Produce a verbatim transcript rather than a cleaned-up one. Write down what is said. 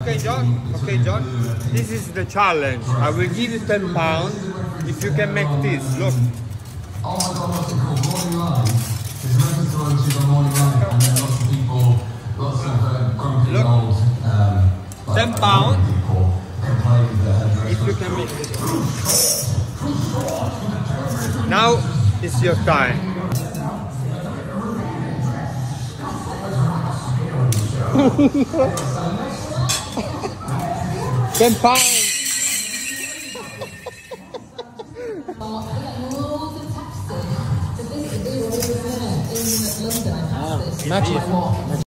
Okay, John. Okay, John. This is the challenge. I will give you ten pounds if you can make this. Look. Oh my God, what's it called? Morning Live. It's making to the Morning Live, and then lots of people, lots of uh, grumpy Look. old um, like, ten pounds. People complain that her If you can make it. Now it's your time. ten pounds. Imagine.